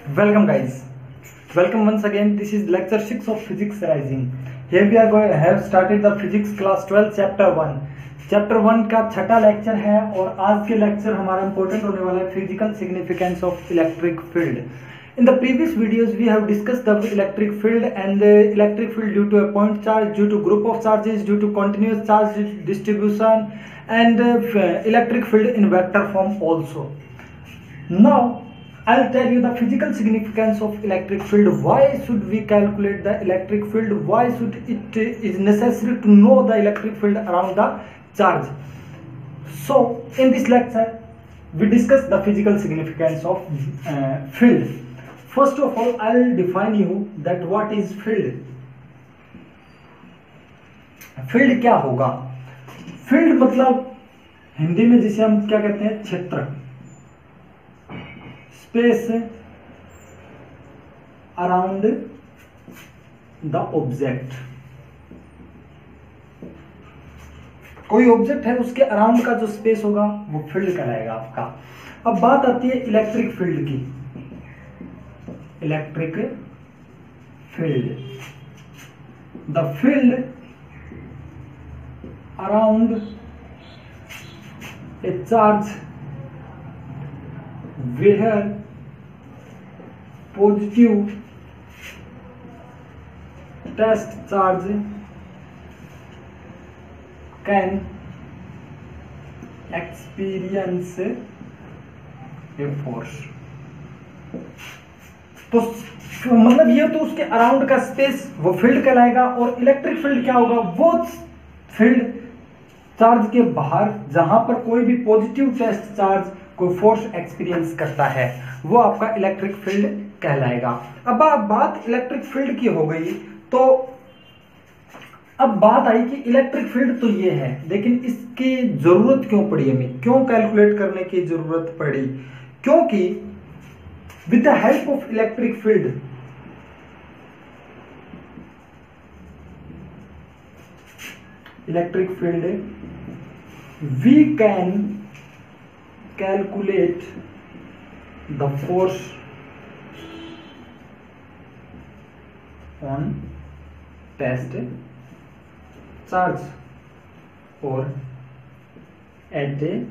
Welcome guys. Welcome once again. This is lecture 6 of Physics Rising. Here we are going to have started the Physics class 12 chapter 1. Chapter 1 का छठा lecture है और आज के lecture हमारा important होने वाला है physical significance of electric field. In the previous videos we have discussed the electric field and the electric field due to a point charge, due to group of charges, due to continuous charge distribution and electric field in vector form also. Now I'll tell you the physical significance of electric field. Why should we calculate the electric field? Why should it is necessary to know the electric field around the charge? So in this lecture we discuss the physical significance of field. First of all, I'll define you that what is field. Field क्या होगा? Field मतलब हिंदी में जिसे हम क्या कहते हैं, क्षेत्र, स्पेस अराउंड द ऑब्जेक्ट. कोई ऑब्जेक्ट है उसके अराउंड का जो स्पेस होगा वो फील्ड कहलाएगा आपका. अब बात आती है इलेक्ट्रिक फील्ड की. Electric field, the field around a charge where positive test charge can experience a force. तो मतलब ये तो उसके अराउंड का स्पेस वो फील्ड कहलाएगा. और इलेक्ट्रिक फील्ड क्या होगा? वो फील्ड चार्ज के बाहर जहां पर कोई भी पॉजिटिव टेस्ट चार्ज कोई फोर्स एक्सपीरियंस करता है वो आपका इलेक्ट्रिक फील्ड कहलाएगा. अब बात इलेक्ट्रिक फील्ड की हो गई तो अब बात आई कि इलेक्ट्रिक फील्ड तो ये है, लेकिन इसकी जरूरत क्यों पड़ी हमें, क्यों कैलकुलेट करने की जरूरत पड़ी? क्योंकि with the help of electric field we can calculate the force on test charge or at a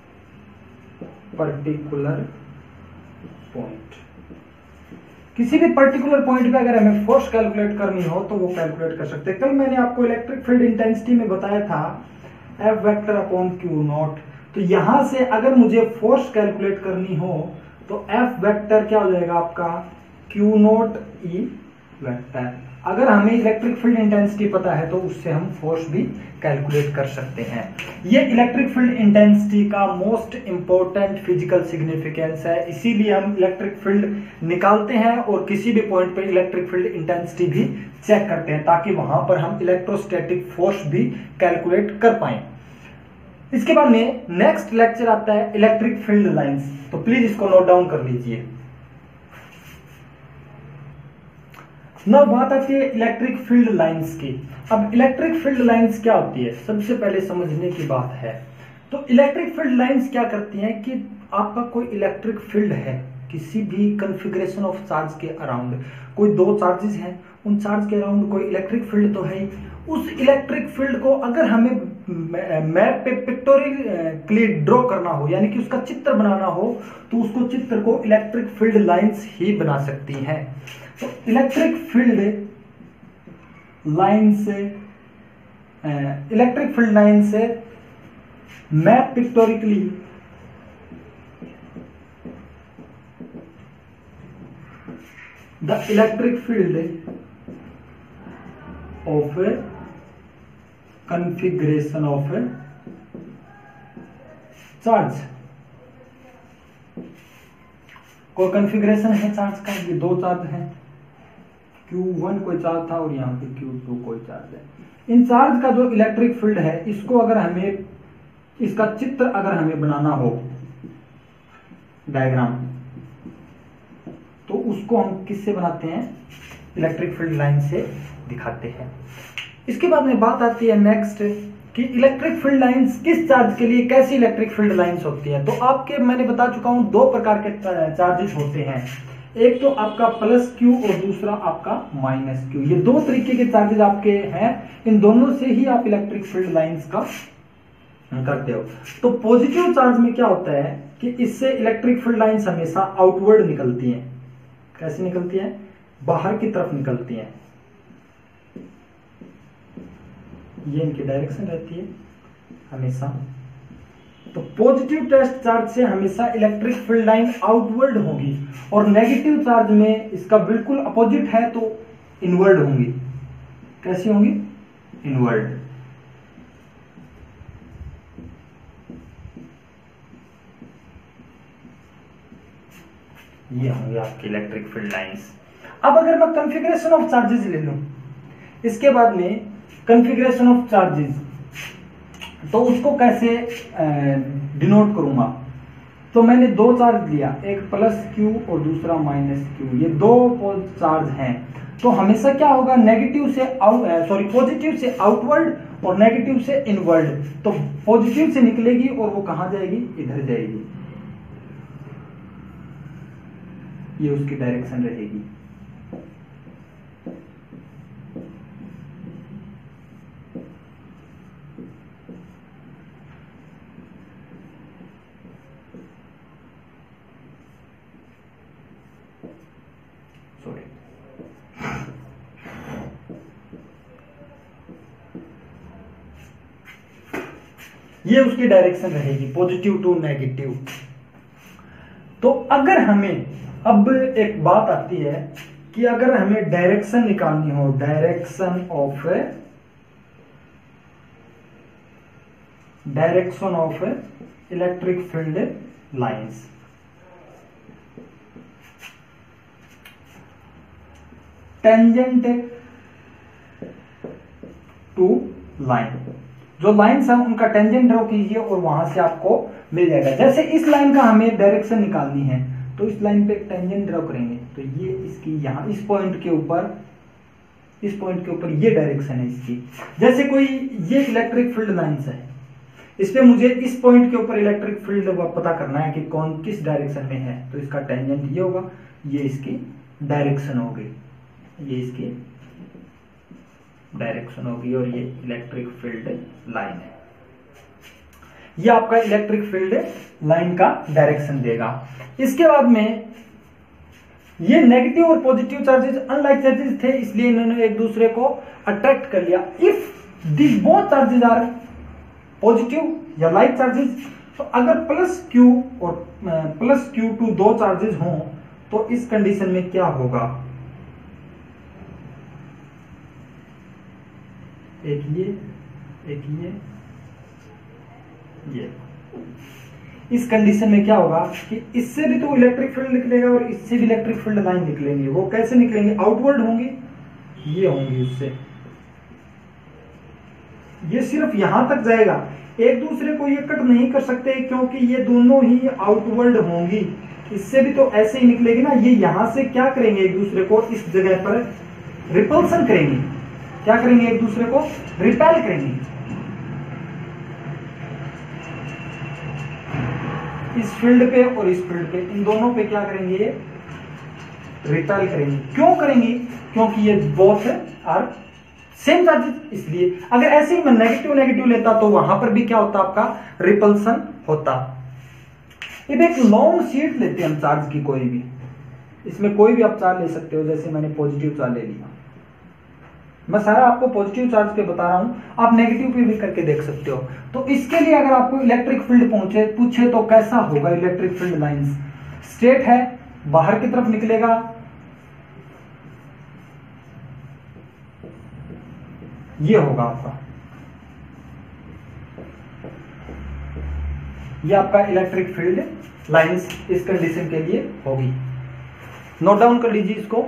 particular point. किसी भी पर्टिकुलर पॉइंट पे अगर हमें फोर्स कैलकुलेट करनी हो तो वो कैलकुलेट कर सकते हैं. कल मैंने आपको इलेक्ट्रिक फील्ड इंटेंसिटी में बताया था F vector upon Q naught. तो यहां से अगर मुझे फोर्स कैलकुलेट करनी हो तो F वेक्टर क्या हो जाएगा आपका, Q नॉट E वेक्टर. अगर हमें इलेक्ट्रिक फील्ड इंटेंसिटी पता है तो उससे हम फोर्स भी कैलकुलेट कर सकते हैं. ये इलेक्ट्रिक फील्ड इंटेंसिटी का मोस्ट इंपॉर्टेंट फिजिकल सिग्निफिकेंस है. इसीलिए हम इलेक्ट्रिक फील्ड निकालते हैं और किसी भी पॉइंट पे इलेक्ट्रिक फील्ड इंटेंसिटी भी चेक करते हैं ताकि वहां पर हम इलेक्ट्रोस्टैटिक फोर्स भी कैलकुलेट कर पाए. इसके बाद में नेक्स्ट लेक्चर आता है इलेक्ट्रिक फील्ड लाइंस. तो प्लीज इसको नोट डाउन कर लीजिए. ना बात आती है इलेक्ट्रिक फील्ड लाइंस की. अब इलेक्ट्रिक फील्ड लाइंस क्या होती है सबसे पहले समझने की बात है. तो इलेक्ट्रिक फील्ड लाइंस क्या करती हैं कि आपका कोई इलेक्ट्रिक फील्ड है किसी भी कॉन्फ़िगरेशन ऑफ चार्ज के अराउंड, कोई दो चार्जेस हैं, उन चार्ज के अराउंड कोई इलेक्ट्रिक फील्ड तो है ही. उस इलेक्ट्रिक फील्ड को अगर हमें मैप पे पिक्टोरियली ड्रॉ करना हो यानी कि उसका चित्र बनाना हो तो उसको चित्र को इलेक्ट्रिक फील्ड लाइंस ही बना सकती हैं. तो इलेक्ट्रिक फील्ड लाइन से map pictorially the electric field of configuration of charge. कोई कॉन्फ़िगरेशन है चार्ज का, ये दो चार्ज हैं, Q1 कोई चार्ज था और यहाँ पे Q2 कोई चार्ज है. इन चार्ज का जो इलेक्ट्रिक फील्ड है इसको अगर हमें इसका चित्र अगर हमें बनाना हो डायग्राम तो उसको हम किससे बनाते हैं, इलेक्ट्रिक फील्ड लाइन से दिखाते हैं. इसके बाद में बात आती है नेक्स्ट कि इलेक्ट्रिक फील्ड लाइंस किस चार्ज के लिए कैसी इलेक्ट्रिक फील्ड लाइंस होती है। तो आपके मैंने बता चुका हूं दो प्रकार के चार्जेस होते हैं, एक तो आपका प्लस क्यू और दूसरा आपका माइनस क्यू। ये दो तरीके के चार्जेस आपके हैं, इन दोनों से ही आप इलेक्ट्रिक फील्ड लाइंस का करते हो। तो पॉजिटिव चार्ज में क्या होता है कि इससे इलेक्ट्रिक फील्ड लाइंस हमेशा आउटवर्ड निकलती हैं। कैसे निकलती हैं? बाहर की तरफ निकलती हैं। ये इनकी डायरेक्शन रहती है हमेशा। तो पॉजिटिव टेस्ट चार्ज से हमेशा इलेक्ट्रिक फील्ड लाइन आउटवर्ड होगी, और नेगेटिव चार्ज में इसका बिल्कुल अपोजिट है, तो इनवर्ड होंगी। कैसी होंगी? इनवर्ड। ये होंगे आपकी इलेक्ट्रिक फील्ड लाइंस। अब अगर मैं कॉन्फ़िगरेशन ऑफ चार्जेस ले लूं, इसके बाद में कॉन्फ़िगरेशन ऑफ चार्जेस, तो उसको कैसे डिनोट करूंगा? तो मैंने दो चार्ज लिया, एक प्लस क्यू और दूसरा माइनस क्यू। ये दो चार्ज हैं, तो हमेशा क्या होगा? नेगेटिव से पॉजिटिव से आउटवर्ड और नेगेटिव से इनवर्ड। तो पॉजिटिव से निकलेगी और वो कहां जाएगी? इधर जाएगी। ये उसकी डायरेक्शन रहेगी। ये उसकी डायरेक्शन रहेगी, पॉजिटिव टू नेगेटिव। तो अगर हमें अब एक बात आती है कि अगर हमें डायरेक्शन निकालनी हो, direction of electric field lines, tangent to line, जो लाइन्स है उनका टेंजेंट ड्रॉ कीजिए और वहां से आपको मिल जाएगा। जैसे इस लाइन का हमें डायरेक्शन निकालनी है, तो इस लाइन पे एक टेंजेंट ड्रॉ करेंगे, तो ये इसकी यहां इस पॉइंट के ऊपर ये डायरेक्शन है इसकी। जैसे कोई ये इलेक्ट्रिक फील्ड लाइन्स है, इस पे मुझे इस पॉइंट के ऊपर इलेक्ट्रिक फील्ड पता करना है कि कौन किस डायरेक्शन में है, तो इसका टेंजेंट ये होगा, ये इसकी डायरेक्शन होगी, ये इसकी डायरेक्शन होगी, और ये इलेक्ट्रिक फील्ड लाइन है। ये आपका इलेक्ट्रिक फील्ड लाइन का डायरेक्शन देगा। इसके बाद में ये नेगेटिव और पॉजिटिव चार्जेस अनलाइक चार्जेस थे, इसलिए इन्होंने एक दूसरे को अट्रैक्ट कर लिया। If this both charges are positive या लाइक चार्जेस, तो अगर प्लस क्यू और प्लस क्यू टू दो चार्जेस हों, तो इस कंडीशन में क्या होगा? एक ये इस कंडीशन में क्या होगा कि इससे भी तो इलेक्ट्रिक फील्ड निकलेगा और इससे भी इलेक्ट्रिक फील्ड लाइन निकलेंगे। वो कैसे निकलेंगे? आउटवर्ड होंगी, ये होंगी उससे। ये सिर्फ यहां तक जाएगा, एक दूसरे को ये कट नहीं कर सकते, क्योंकि ये दोनों ही आउटवर्ड होंगी। इससे भी तो ऐसे ही निकलेगी ना। ये यहां से क्या करेंगे? एक दूसरे को इस जगह पर रिपल्सन करेंगे। क्या करेंगे? एक दूसरे को रिपेल करेंगे। इस फील्ड पे और इस फील्ड पे, इन दोनों पे क्या करेंगे? रिपेल करेंगे। क्यों करेंगे? क्योंकि ये बोथ आर सेम चार्जेस। इसलिए अगर ऐसे ही मैं नेगेटिव नेगेटिव लेता तो वहां पर भी क्या होता? आपका रिपल्सन होता। अब एक लॉन्ग शीट लेते हैं हम चार्ज की, कोई भी, इसमें कोई भी आप चार्ज ले सकते हो। जैसे मैंने पॉजिटिव चार्ज ले लिया, मैं सारा आपको पॉजिटिव चार्ज पे बता रहा हूं, आप नेगेटिव पे भी करके देख सकते हो। तो इसके लिए अगर आपको इलेक्ट्रिक फील्ड पूछे तो कैसा होगा? इलेक्ट्रिक फील्ड लाइंस स्ट्रेट है, बाहर की तरफ निकलेगा, ये होगा आपका, ये आपका इलेक्ट्रिक फील्ड लाइंस इस कंडीशन के लिए होगी। नोट डाउन कर लीजिए इसको।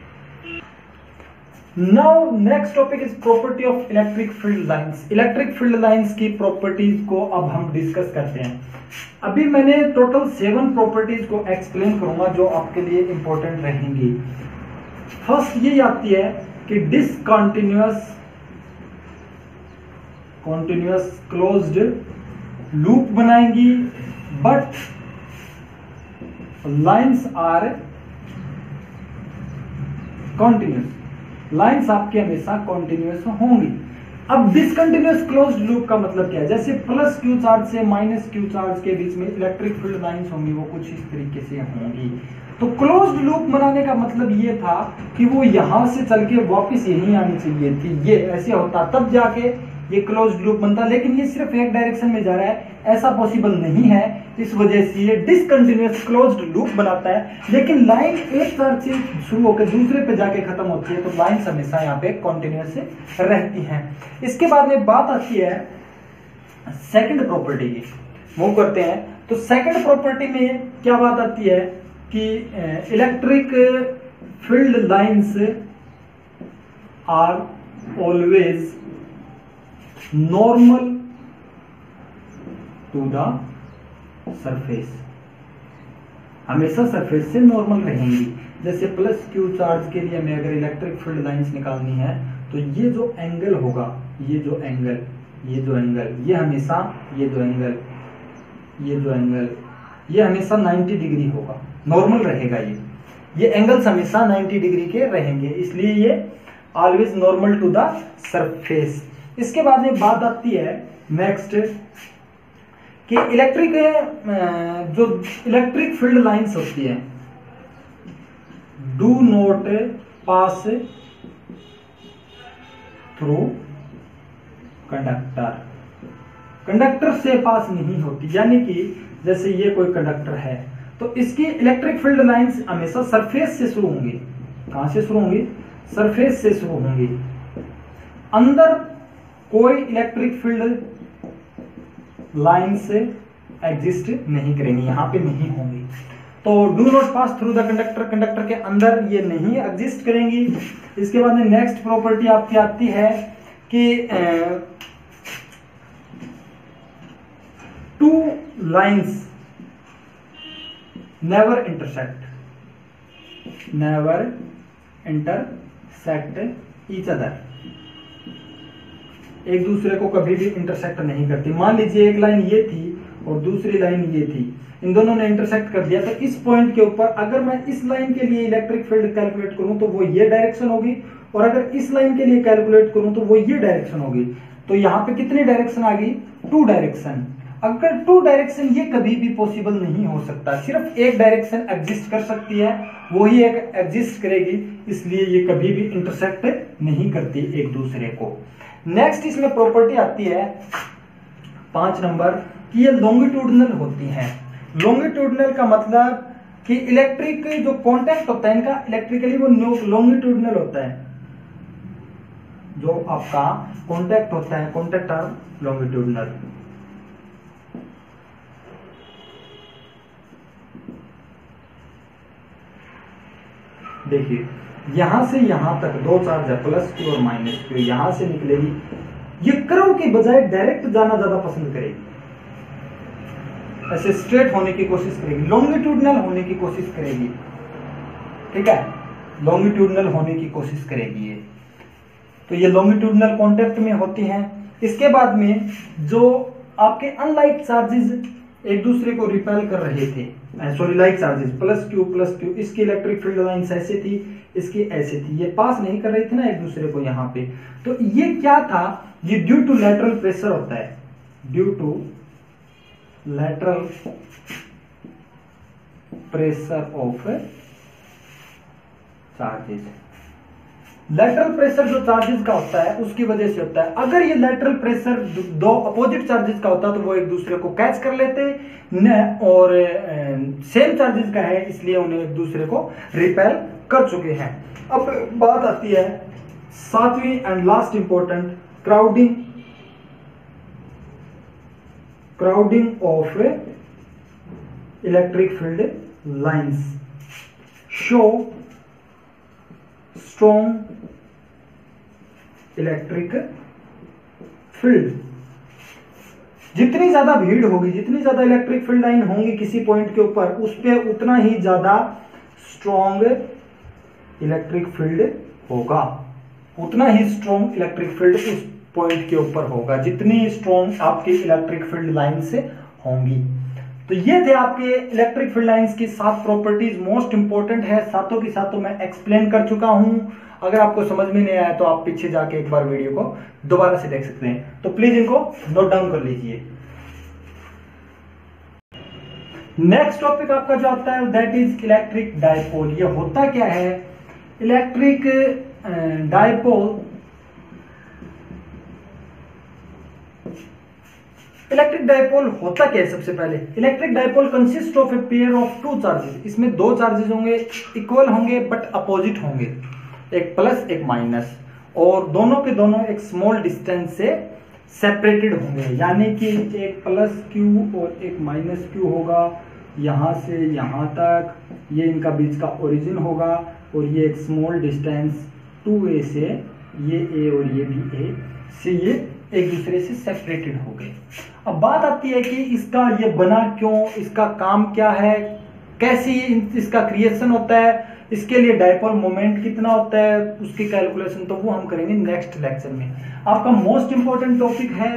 Now next topic is property of electric field lines. Electric field lines की प्रॉपर्टीज को अब हम डिस्कस करते हैं। अभी मैंने टोटल 7 प्रॉपर्टीज को एक्सप्लेन करूंगा जो आपके लिए इंपॉर्टेंट रहेंगी। फर्स्ट ये आती है कि डिसकंटिन्यूअस क्लोज्ड लूप बनाएंगी, but lines are continuous, lines आपके हमेशा कॉन्टिन्यूस होंगी। अब डिसकंटिन्यूस क्लोज्ड लूप का मतलब क्या है? जैसे प्लस क्यू चार्ज से माइनस क्यू चार्ज के बीच में इलेक्ट्रिक फील्ड लाइंस होंगी, वो कुछ इस तरीके से होंगी। तो क्लोज्ड लूप बनाने का मतलब ये था कि वो यहां से चल के वापिस यहीं आनी चाहिए थी, ये ऐसे होता तब जाके ये क्लोज्ड लूप बनता, लेकिन ये सिर्फ एक डायरेक्शन में जा रहा है, ऐसा पॉसिबल नहीं है। इस वजह से ये डिसकंटिन्यूअस क्लोज्ड लूप बनाता है। लेकिन लाइन एक चार्ज से शुरू होकर दूसरे पे जाके खत्म होती है, तो लाइन हमेशा यहाँ पे कॉन्टिन्यूअस रहती हैं। इसके बाद में बात आती है सेकंड प्रॉपर्टी की, मूव करते हैं। तो सेकंड प्रॉपर्टी में क्या बात आती है कि electric field lines are always normal to the surface, हमेशा सरफेस से नॉर्मल रहेंगी। जैसे प्लस क्यू चार्ज के लिए हमें अगर इलेक्ट्रिक फील्ड लाइंस निकालनी है, तो ये जो एंगल होगा, ये जो एंगल, ये हमेशा, ये जो एंगल, ये हमेशा 90 डिग्री होगा, नॉर्मल रहेगा। ये एंगल्स हमेशा 90 डिग्री के रहेंगे, इसलिए ये always normal to the surface. इसके बाद में बात आती है नेक्स्ट कि जो इलेक्ट्रिक फील्ड लाइंस होती है, do not pass through conductor से पास नहीं होती। यानी कि जैसे ये कोई कंडक्टर है, तो इसकी इलेक्ट्रिक फील्ड लाइंस हमेशा सरफेस से शुरू होंगी। कहां से शुरू होंगी? सरफेस से शुरू होंगी। अंदर कोई इलेक्ट्रिक फील्ड लाइंस एग्जिस्ट नहीं करेंगी, यहां पे नहीं होंगी। तो do not pass through the conductor, conductor के अंदर ये नहीं एग्जिस्ट करेंगी। इसके बाद में नेक्स्ट प्रॉपर्टी आपकी आती है कि two lines never intersect each other, एक दूसरे को कभी भी इंटरसेक्ट नहीं करती। मान लीजिए एक लाइन ये थी और दूसरी लाइन ये थी, इन दोनों ने इंटरसेक्ट कर दिया, तो इस पॉइंट के ऊपर अगर मैं इस लाइन के लिए इलेक्ट्रिक फील्ड कैलकुलेट करूं तो वो ये डायरेक्शन होगी, और अगर इस लाइन के लिए कैलकुलेट करूं तो वो ये डायरेक्शन होगी। तो यहाँ पे कितनी डायरेक्शन आ गई? 2 डायरेक्शन। अगर 2 डायरेक्शन, ये कभी भी पॉसिबल नहीं हो सकता, सिर्फ एक डायरेक्शन एग्जिस्ट कर सकती है, वही एक एग्जिस्ट करेगी, इसलिए ये कभी भी इंटरसेक्ट नहीं करती एक दूसरे को। नेक्स्ट इसमें प्रॉपर्टी आती है 5 नंबर कि ये लॉन्गिट्यूडनल होती हैं। लॉन्गिट्यूडनल का मतलब कि इलेक्ट्रिक जो कांटेक्ट होता है इनका इलेक्ट्रिकली वो लॉन्गिट्यूडनल होता है। जो आपका कांटेक्ट होता है, कांटेक्ट आर लॉन्गिट्यूडनल। देखिए यहां से यहां तक 2 चार्ज है, प्लस क्यू और माइनस क्यू, यहां से निकलेगी, ये कर्व की बजाय डायरेक्ट जाना ज्यादा पसंद करेगी, ऐसे स्ट्रेट होने की कोशिश करेगी, लॉन्गिट्यूडनल होने की कोशिश करेगी। ठीक है, लॉन्गिट्यूडनल होने की कोशिश करेगी ये। तो ये लॉन्गिट्यूडनल कांटेक्ट में होती हैं। इसके बाद में जो आपके अनलाइक चार्जेस एक दूसरे को रिपेल कर रहे थे, sorry like charges, plus Q, इसकी इलेक्ट्रिक फील्ड लाइंस ऐसे थी, इसकी ऐसे थी, ये पास नहीं कर रही थी ना एक दूसरे को यहाँ पे। तो ये क्या था? ये ड्यू टू लैटरल प्रेशर होता है, due to lateral pressure of charges. Lateral pressure जो चार्जेस का होता है उसकी वजह से होता है। अगर ये लैटरल प्रेशर 2 अपोजिट चार्जेस का होता तो वो एक दूसरे को कैच कर लेते न, और सेम चार्जेस का है इसलिए उन्हें एक दूसरे को रिपेल कर चुके हैं। अब बात आती है 7वीं and last important, crowding of electric field lines show strong electric field. जितनी ज्यादा भीड़ होगी, जितनी ज्यादा इलेक्ट्रिक फील्ड लाइन होंगी किसी पॉइंट के ऊपर, उस पर उतना ही ज्यादा स्ट्रॉन्ग इलेक्ट्रिक फील्ड होगा, उतना ही स्ट्रॉन्ग इलेक्ट्रिक फील्ड उस पॉइंट के ऊपर होगा जितनी स्ट्रॉन्ग आपकी इलेक्ट्रिक फील्ड लाइन से होंगी। तो ये थे आपके इलेक्ट्रिक फील्ड लाइंस की 7 प्रॉपर्टीज, मोस्ट इंपॉर्टेंट है, सातों की सातों मैं एक्सप्लेन कर चुका हूं। अगर आपको समझ में नहीं आया तो आप पीछे जाके एक बार वीडियो को दोबारा से देख सकते हैं। तो प्लीज इनको नोट डाउन कर लीजिए। नेक्स्ट टॉपिक आपका जो आता है दैट इज इलेक्ट्रिक डायपोल। ये होता क्या है? इलेक्ट्रिक डायपोल, इलेक्ट्रिक डायपोल होता क्या है? सबसे पहले electric dipole consist of a pair of two charges. इसमें दो चार्जेस होंगे, इक्वल होंगे बट अपोजिट होंगे, एक प्लस एक माइनस, और दोनों के दोनों एक स्मॉल डिस्टेंस से सेपरेटेड होंगे, यानी कि एक प्लस क्यू और एक माइनस क्यू होगा, यहां से यहां तक ये इनका बीच का ओरिजिन होगा, और ये एक स्मॉल डिस्टेंस 2a से ये a और ये भी a से ये एक दूसरे से सेपरेटेड हो गए। अब बात आती है कि इसका ये बना क्यों, इसका काम क्या है, कैसे इसका क्रिएशन होता है, इसके लिए डायपोल मोमेंट कितना होता है, उसकी कैलकुलेशन तो वो हम करेंगे नेक्स्ट लेक्चर में। आपका मोस्ट इंपॉर्टेंट टॉपिक है,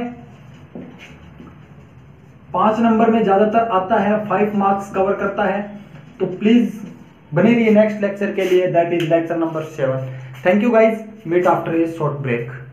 5 नंबर में ज्यादातर आता है, 5 मार्क्स कवर करता है, तो प्लीज बने रहिए नेक्स्ट लेक्चर के लिए, that is lecture number 7। Thank you guys, meet after a short break.